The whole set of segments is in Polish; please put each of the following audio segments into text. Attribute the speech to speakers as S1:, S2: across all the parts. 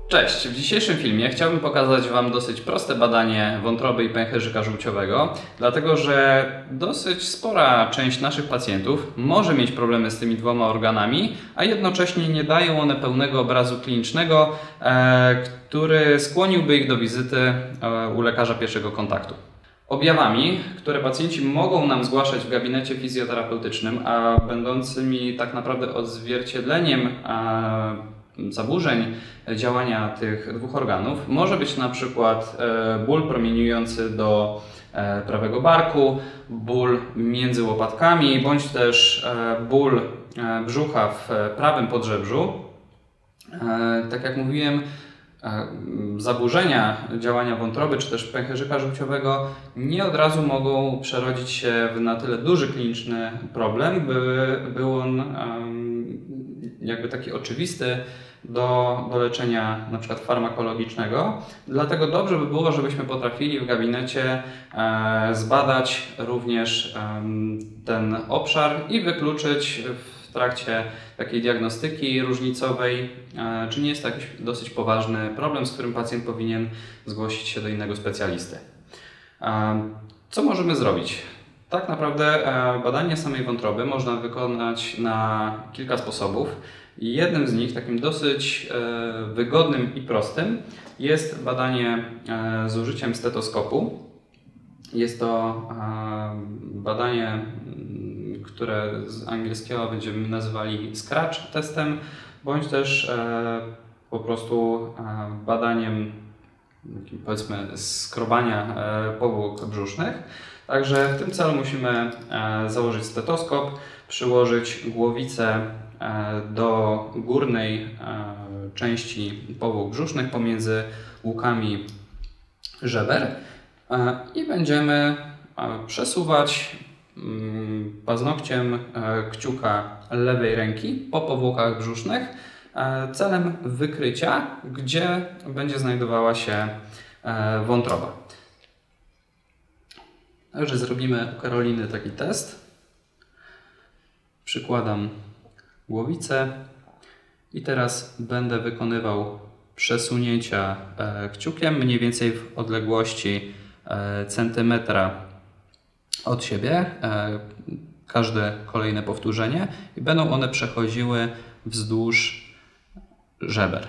S1: Cześć! W dzisiejszym filmie chciałbym pokazać Wam dosyć proste badanie wątroby i pęcherzyka żółciowego, dlatego że dosyć spora część naszych pacjentów może mieć problemy z tymi dwoma organami, a jednocześnie nie dają one pełnego obrazu klinicznego, który skłoniłby ich do wizyty u lekarza pierwszego kontaktu. Objawami, które pacjenci mogą nam zgłaszać w gabinecie fizjoterapeutycznym, a będącymi tak naprawdę odzwierciedleniem zaburzeń działania tych dwóch organów, może być na przykład ból promieniujący do prawego barku, ból między łopatkami, bądź też ból brzucha w prawym podżebrzu. Tak jak mówiłem, zaburzenia działania wątroby czy też pęcherzyka żółciowego nie od razu mogą przerodzić się w na tyle duży kliniczny problem, by był on jakby taki oczywisty do leczenia na przykład farmakologicznego. Dlatego dobrze by było, żebyśmy potrafili w gabinecie zbadać również ten obszar i wykluczyć w trakcie takiej diagnostyki różnicowej, czy nie jest to jakiś dosyć poważny problem, z którym pacjent powinien zgłosić się do innego specjalisty. Co możemy zrobić? Tak naprawdę badanie samej wątroby można wykonać na kilka sposobów. Jednym z nich, takim dosyć wygodnym i prostym, jest badanie z użyciem stetoskopu. Jest to badanie, które z angielskiego będziemy nazywali scratch testem, bądź też po prostu badaniem, powiedzmy, skrobania powłok brzusznych. Także w tym celu musimy założyć stetoskop, przyłożyć głowicę do górnej części powłok brzusznych pomiędzy łukami żeber i będziemy przesuwać paznokciem kciuka lewej ręki po powłokach brzusznych celem wykrycia, gdzie będzie znajdowała się wątroba. Także zrobimy u Karoliny taki test. Przykładam głowicę i teraz będę wykonywał przesunięcia kciukiem mniej więcej w odległości centymetra od siebie, każde kolejne powtórzenie, i będą one przechodziły wzdłuż żeber.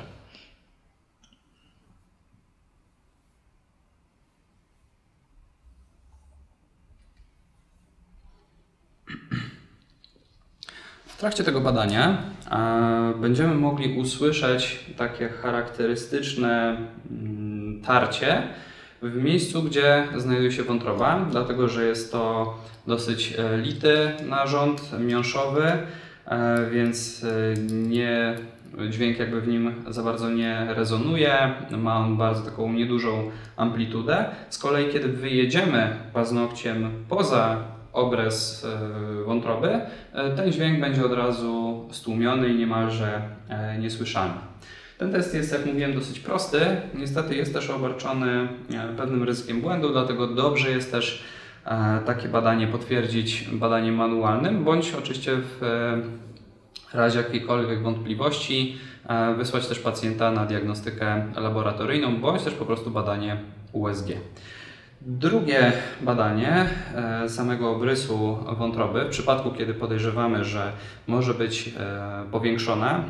S1: W trakcie tego badania będziemy mogli usłyszeć takie charakterystyczne tarcie w miejscu, gdzie znajduje się wątroba, dlatego że jest to dosyć lity narząd miąższowy, więc dźwięk jakby w nim za bardzo nie rezonuje, ma on bardzo taką niedużą amplitudę. Z kolei kiedy wyjedziemy paznokciem poza obrys wątroby, ten dźwięk będzie od razu stłumiony i niemalże niesłyszalny. Ten test jest, jak mówiłem, dosyć prosty. Niestety jest też obarczony pewnym ryzykiem błędu, dlatego dobrze jest też takie badanie potwierdzić badaniem manualnym, bądź oczywiście w razie jakiejkolwiek wątpliwości wysłać też pacjenta na diagnostykę laboratoryjną, bądź też po prostu badanie USG. Drugie badanie samego obrysu wątroby, w przypadku kiedy podejrzewamy, że może być powiększona,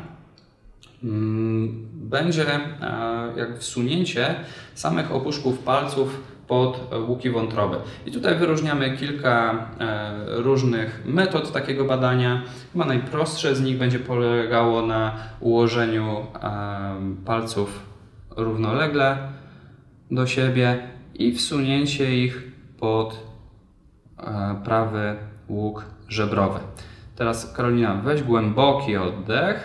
S1: będzie jak wsunięcie samych opuszków palców pod łuki wątroby. I tutaj wyróżniamy kilka różnych metod takiego badania. Chyba najprostsze z nich będzie polegało na ułożeniu palców równolegle do siebie i wsunięcie ich pod prawy łuk żebrowy. Teraz Karolina, weź głęboki oddech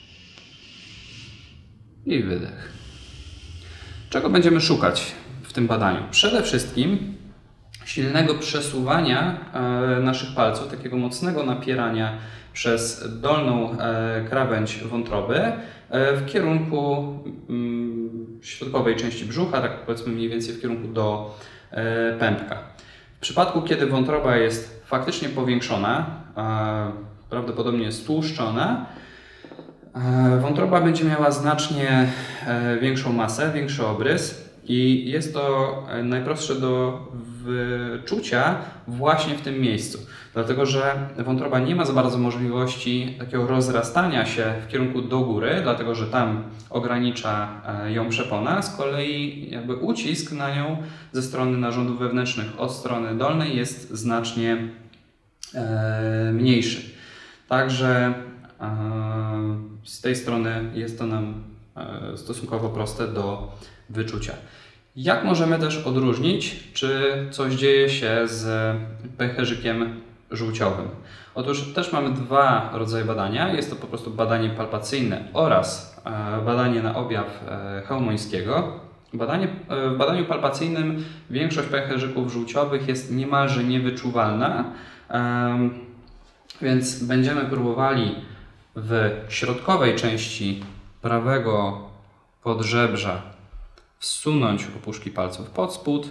S1: i wydech. Czego będziemy szukać w tym badaniu? Przede wszystkim silnego przesuwania naszych palców, takiego mocnego napierania przez dolną krawędź wątroby w kierunku środkowej części brzucha, tak powiedzmy mniej więcej w kierunku do pępka. W przypadku, kiedy wątroba jest faktycznie powiększona, prawdopodobnie stłuszczona, Wątroba będzie miała znacznie większą masę, większy obrys i jest to najprostsze do wyczucia właśnie w tym miejscu. Dlatego, że wątroba nie ma za bardzo możliwości takiego rozrastania się w kierunku do góry, dlatego, że tam ogranicza ją przepona. Z kolei jakby ucisk na nią ze strony narządów wewnętrznych od strony dolnej jest znacznie mniejszy. Także z tej strony jest to nam stosunkowo proste do wyczucia. Jak możemy też odróżnić, czy coś dzieje się z pęcherzykiem żółciowym? Otóż też mamy dwa rodzaje badania. Jest to po prostu badanie palpacyjne oraz badanie na objaw Chełmońskiego. W badaniu palpacyjnym większość pęcherzyków żółciowych jest niemalże niewyczuwalna, więc będziemy próbowali w środkowej części prawego podżebrza wsunąć opuszki palców pod spód.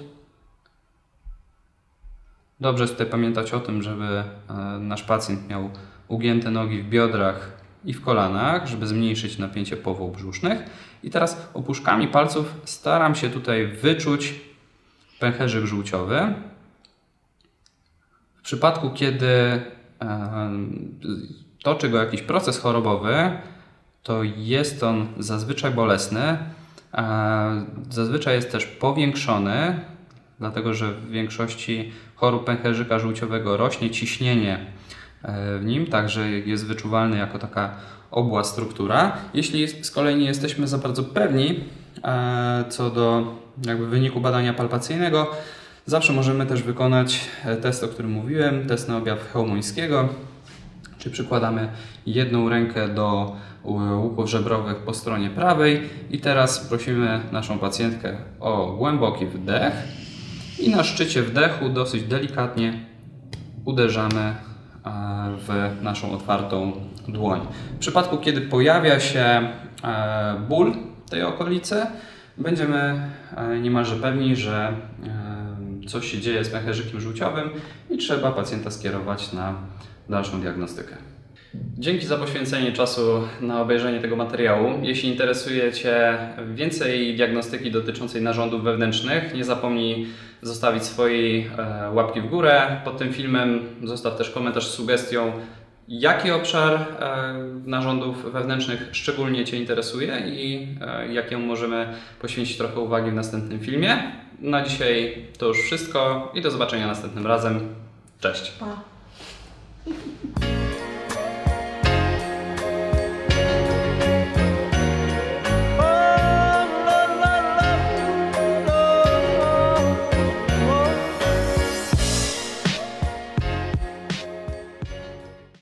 S1: Dobrze jest tutaj pamiętać o tym, żeby nasz pacjent miał ugięte nogi w biodrach i w kolanach, żeby zmniejszyć napięcie powłok brzusznych. I teraz opuszkami palców staram się tutaj wyczuć pęcherzyk żółciowy. W przypadku, kiedy toczy go jakiś proces chorobowy, to jest on zazwyczaj bolesny. Zazwyczaj jest też powiększony, dlatego że w większości chorób pęcherzyka żółciowego rośnie ciśnienie w nim, także jest wyczuwalny jako taka obła struktura. Jeśli z kolei nie jesteśmy za bardzo pewni co do jakby wyniku badania palpacyjnego, zawsze możemy też wykonać test, o którym mówiłem, test na objaw Chełmońskiego, czyli przykładamy jedną rękę do łuków żebrowych po stronie prawej i teraz prosimy naszą pacjentkę o głęboki wdech i na szczycie wdechu dosyć delikatnie uderzamy w naszą otwartą dłoń. W przypadku, kiedy pojawia się ból tej okolicy, będziemy niemalże pewni, że coś się dzieje z pęcherzykiem żółciowym i trzeba pacjenta skierować na dalszą diagnostykę. Dzięki za poświęcenie czasu na obejrzenie tego materiału. Jeśli interesuje Cię więcej diagnostyki dotyczącej narządów wewnętrznych, nie zapomnij zostawić swojej łapki w górę pod tym filmem. Zostaw też komentarz z sugestią, jaki obszar narządów wewnętrznych szczególnie Cię interesuje i jakiemu możemy poświęcić trochę uwagi w następnym filmie. Na dzisiaj to już wszystko i do zobaczenia następnym razem. Cześć!
S2: Pa.